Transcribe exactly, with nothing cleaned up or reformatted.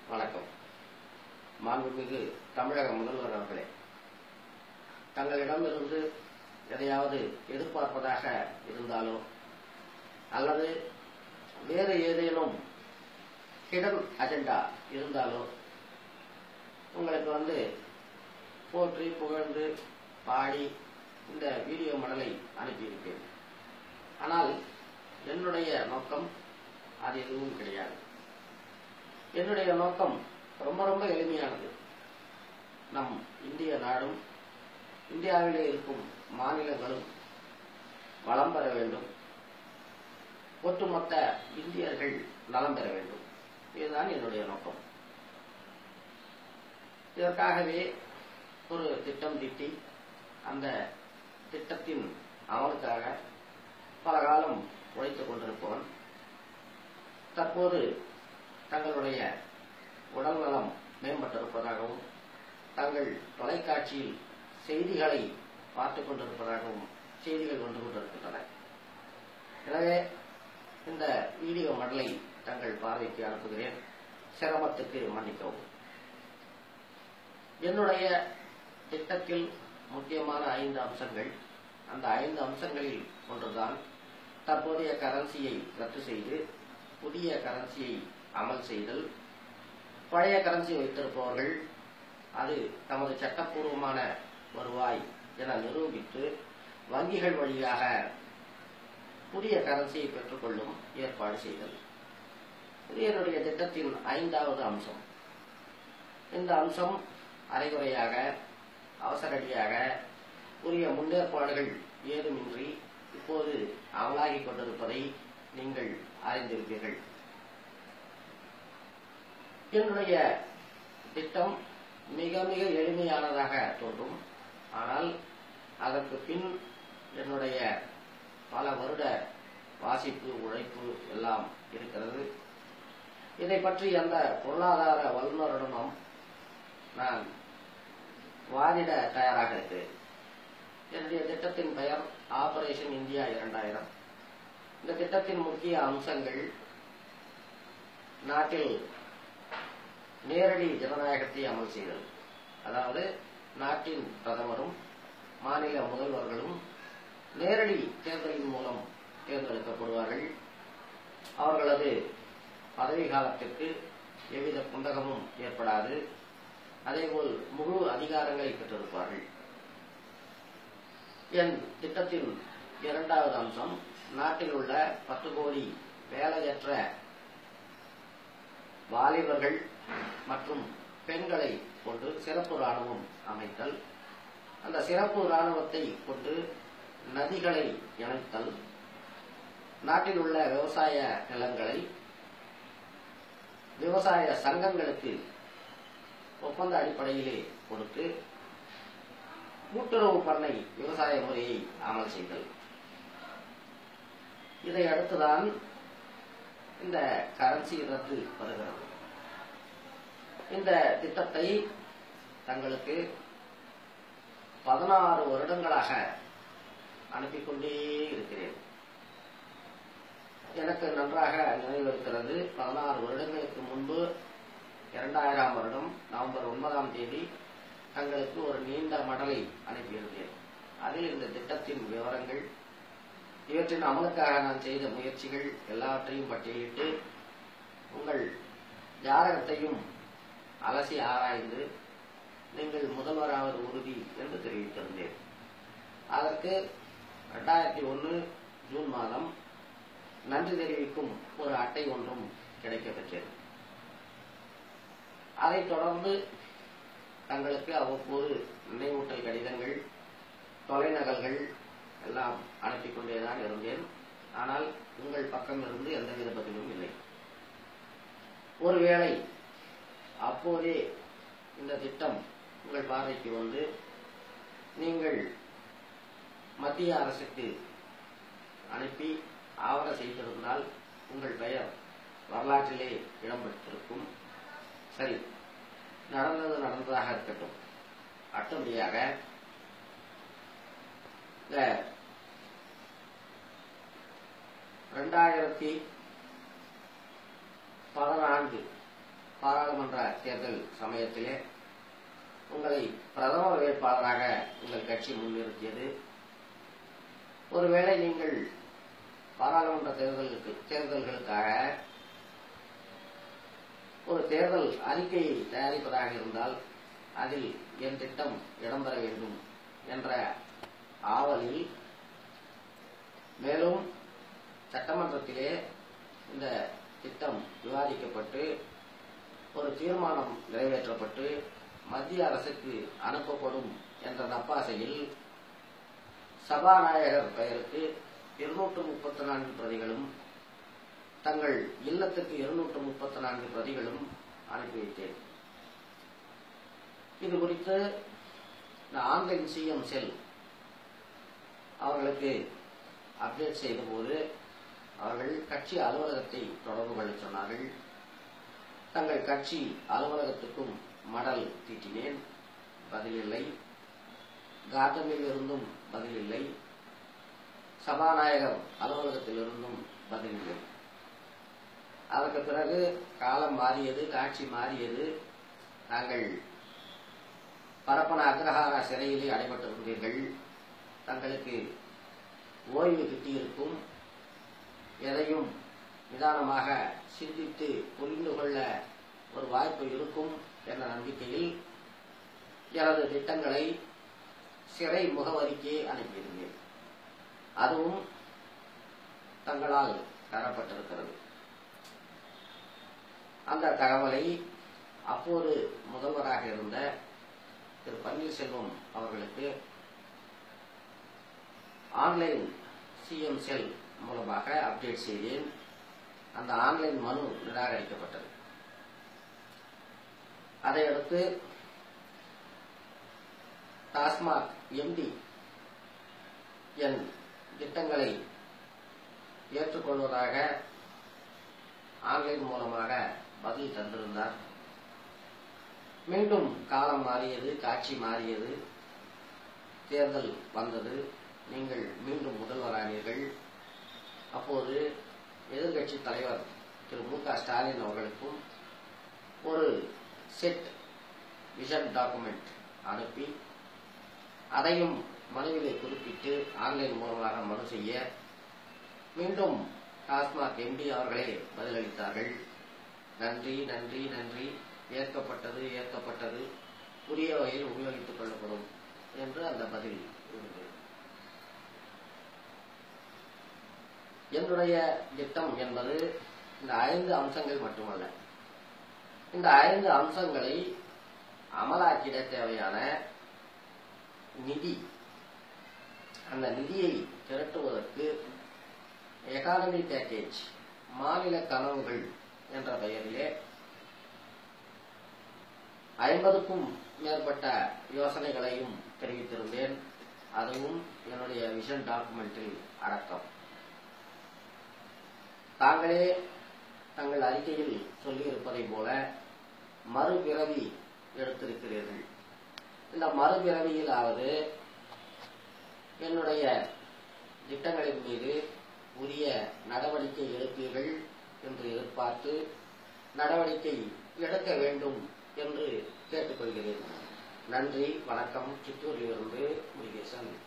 வணக்கம். மாண்புமிகு தமிழக முதல்வர் அவர்களே, தங்களிடமிருந்து எதையாவது எதிர்பார்ப்பதாக இருந்தாலோ அல்லது வேறு ஏதேனும் ஹிடன் அஜெண்டா இருந்தாலோ உங்களுக்கு வந்து போற்றி புகழ்ந்து பாடி இந்த வீடியோ மடலை அனுப்பியிருப்பேன். ஆனால் என்னுடைய நோக்கம் அது எதுவும் கிடையாது. என்னுடைய நோக்கம் ரொம்ப ரொம்ப எளிமையானது. நம் இந்திய நாடும் இந்தியாவிலே இருக்கும் மாநிலங்களும் வளம் பெற வேண்டும், ஒட்டுமொத்த இந்தியர்கள் நலம் பெற வேண்டும். இதுதான் என்னுடைய நோக்கம். இதற்காகவே ஒரு திட்டம் தீட்டி அந்த திட்டத்தின் அமலுக்காக பல காலம் உழைத்துக் கொண்டிருப்பவன் தற்போது தங்களுடைய உடல்நலம் மேம்பட்டிருப்பதாகவும் தங்கள் தொலைக்காட்சியில் செய்திகளை பார்த்துக் கொண்டிருப்பதாகவும் செய்திகள் வந்து கொண்டிருக்கின்றன. எனவே இந்த வீடியோ மடலை தங்கள் பார்வைக்கு அனுப்புகிறேன். சிரமத்துக்கு மன்னிக்கவும். என்னுடைய திட்டத்தில் முக்கியமான ஐந்து அம்சங்கள். அந்த ஐந்து அம்சங்களில் ஒன்றுதான் தற்போதைய கரன்சியை ரத்து செய்து புதிய கரன்சியை அமல் செய்தல். பழைய கரன்சி வைத்திருப்பவர்கள் அது தமது சட்டப்பூர்வமான வருவாய் என நிரூபித்து வங்கிகள் வழியாக புதிய கரன்சியை பெற்றுக்கொள்ளும் ஏற்பாடு செய்தல். இது என்னுடைய திட்டத்தின் ஐந்தாவது அம்சம். இந்த அம்சம் அரைகுறையாக அவசரடியாக உரிய முன்னேற்பாடுகள் ஏதுமின்றி இப்போது அமலாகிக் கொண்டிருப்பதை நீங்கள் அறிந்திருப்பீர்கள். என்னுடைய திட்டம் மிக மிக எளிமையானதாக தோன்றும். ஆனால் அதற்கு பின் என்னுடைய பல வருட வாசிப்பு உழைப்பு எல்லாம் இருக்கிறது. இதை பற்றி அந்த பொருளாதார வல்லுநருடனும் நான் வாதிட தயாராக இருக்கிறேன். என்னுடைய திட்டத்தின் பெயர் ஆபரேஷன் இந்தியா இரண்டாயிரம். இந்த திட்டத்தின் முக்கிய அம்சங்கள் நாட்டில் நேரடி ஜனநாயகத்தை அமல் செய்தல். அதாவது நாட்டின் பிரதமரும் மாநில முதல்வர்களும் நேரடி தேர்தலின் மூலம் தேர்ந்தெடுக்கப்படுவார்கள். அவர்களது பதவி காலத்திற்கு எவ்வித குந்தகமும் ஏற்படாது. அதேபோல் முழு அதிகாரங்களை பெற்றிருப்பார்கள். என் திட்டத்தின் இரண்டாவது அம்சம் நாட்டில் உள்ள பத்து கோடி வேலையற்ற வாலிபர்கள் மற்றும் பெண்களை கொண்டு சிறப்பு ராணுவம் அமைத்தல். அந்த சிறப்பு ராணுவத்தை கொண்டு நதிகளை இணைத்தல். நாட்டில் உள்ள விவசாய நிலங்களை விவசாய சங்கங்களுக்கு ஒப்பந்த அடிப்படையிலே கொடுத்து கூட்டுறவு பண்ணை விவசாய முறையை அமல் செய்தல். இதை அடுத்துதான் இந்த கரன்சி ரத்து வருகிறது. இந்த திட்டத்தை தங்களுக்கு பதினாறு வருடங்களாக அனுப்பிக் கொண்டே இருக்கிறேன். எனக்கு நன்றாக நினைவிருக்கிறது. பதினாறு வருடங்களுக்கு முன்பு இரண்டாயிரம் வருடம் நவம்பர் ஒன்பதாம் தேதி தங்களுக்கு ஒரு நீண்ட மடலை அனுப்பியிருந்தேன். அதில் இந்த திட்டத்தின் விவரங்கள், இவற்றின் அமலுக்காக நான் செய்த முயற்சிகள் எல்லாவற்றையும் பட்டியலிட்டு உங்கள் ஜாதகத்தையும் அலசி ஆராய்ந்து நீங்கள் முதல்வராவது உறுதி என்று தெரிவித்திருந்தேன். அதற்கு இரண்டாயிரத்தி ஒன்று ஜூன் மாதம் நன்றி தெரிவிக்கும் ஒரு அட்டை ஒன்றும் கிடைக்கப்பெற்றது. அதைத் தொடர்ந்து தங்களுக்கு அவ்வப்போது நினைவூட்டல் கடிதங்கள், தொலைநகல்கள் எல்லாம் அனுப்பிக் கொண்டேதான் இருந்தேன். ஆனால் உங்கள் பக்கம் இருந்து எந்தவித பதிலும் இல்லை. ஒருவேளை அப்போதே இந்த திட்டம் உங்கள் பார்வைக்கு வந்து நீங்கள் மத்திய அரசுக்கு அனுப்பி ஆவண செய்திருந்தால் உங்கள் பெயர் வரலாற்றிலே இடம்பெற்றிருக்கும். சரி, நடந்தது நடந்ததாக இருக்கட்டும். அடுத்தபடியாக இந்த இரண்டாயிரத்தி பதினான்கு பாராளுமன்ற தேர்தல் சமயத்திலே உங்களை பிரதம வேட்பாளராக உங்கள் கட்சி முன்னிறுத்தியது. ஒருவேளை நீங்கள் பாராளுமன்ற தேர்தலுக்கு தேர்தல்களுக்காக ஒரு தேர்தல் அறிக்கையை தயாரிப்பதாக இருந்தால் அதில் என் திட்டம் இடம்பெற வேண்டும் என்ற ஆவலில், மேலும் சட்டமன்றத்திலே இந்த திட்டம் விவாதிக்கப்பட்டு ஒரு தீர்மானம் நிறைவேற்றப்பட்டு மத்திய அரசுக்கு அனுப்பப்படும் என்ற நப்பாசையில் சபாநாயகர் பெயருக்கு இருநூற்று முப்பத்தி நான்கு பிரதிகளும் தங்கள் இல்லத்துக்கு இருநூற்று முப்பத்தி நான்கு பிரதிகளும் அனுப்பி வைத்தேன். இது குறித்து இந்த ஆன்லைன் சிஎம் செல் அவர்களுக்கு அப்டேட் செய்த போது அவர்கள் கட்சி அலுவலகத்தை தொடர்பு கொள்ள சொன்னார்கள். தங்கள் கட்சி அலுவலகத்துக்கும் மடல் தீட்டினேன், பதிலில்லை. கார்டனில் இருந்தும் பதிலில்லை. சபாநாயகர் அலுவலகத்திலிருந்தும் பதிலில்லை. அதற்கு பிறகு காலம் மாறியது, காட்சி மாறியது. நாங்கள் பரப்பன அக்ரஹார சிறையிலே அடைபட்டிருந்தீர்கள், தங்களுக்கு ஓய்வு கிட்டியிருக்கும், எதையும் நிதானமாக சிந்தித்து புரிந்து கொள்ள ஒரு வாய்ப்பு இருக்கும் என்ற நம்பிக்கையில் எனது திட்டங்களை சிறை முகவரிக்கு அனுப்பியிருந்தேன். அதுவும் தங்களால் தரப்பட்டிருக்கிறது. அந்த தகவலை அப்போது முதல்வராக இருந்த திரு பன்னீர்செல்வம் அவர்களுக்கு ஆன்லைன் சிஎம் செல் மூலமாக அப்டேட் செய்தேன். அந்த ஆன்லைன் மனு நிராகரிக்கப்பட்டது. அதையடுத்து டாஸ்மாக் எம்டி என் திட்டங்களை ஏற்றுக்கொள்வதாக ஆன்லைன் மூலமாக பதில் தந்திருந்தார். மீண்டும் காலம் மாறியது, காட்சி மாறியது, தேர்தல் வந்தது, நீங்கள் மீண்டும் முதல்வரானீர்கள். அப்போது எதிர்கட்சி தலைவர் திரு மு க ஸ்டாலின் அவர்களுக்கும் ஒரு செட் விஷன் டாக்குமெண்ட் அனுப்பி அதையும் மனுவிலே குறிப்பிட்டு ஆன்லைன் மூலமாக மனு செய்ய மீண்டும் டாஸ்மாக் எம்டி அவர்களே பதிலளித்தார்கள். நன்றி நன்றி நன்றி, ஏற்கப்பட்டது ஏற்கப்பட்டது, உரிய வகையில் உபயோகித்துக் கொள்ளப்படும் என்று அந்த பதில் இருந்தது. என்னுடைய திட்டம் என்பது இந்த ஐந்து அம்சங்கள் மட்டுமல்ல. இந்த ஐந்து அம்சங்களை அமலாக்கிட தேவையான நிதி, அந்த நிதியை திரட்டுவதற்கு எகானமி பேக்கேஜ், மாநில கனவுகள் என்ற பெயரிலே ஐம்பதுக்கும் மேற்பட்ட யோசனைகளையும் தெரிவித்திருந்தேன். அதுவும் என்னுடைய விஷன் டாக்குமெண்டில் அடக்கம். தாங்களே தங்கள் அறிக்கையில் சொல்லியிருப்பதை போல மறுபிறவி எடுத்திருக்கிறீர்கள். இந்த மறுபிறவியிலாவது என்னுடைய திட்டங்களின் மீது உரிய நடவடிக்கை எடுப்பீர்கள் என்று எதிர்பார்த்து நடவடிக்கை எடுக்க வேண்டும் என்று கேட்டுக்கொள்கிறேன். நன்றி, வணக்கம். சித்தூரிலிருந்து முருகேசன்.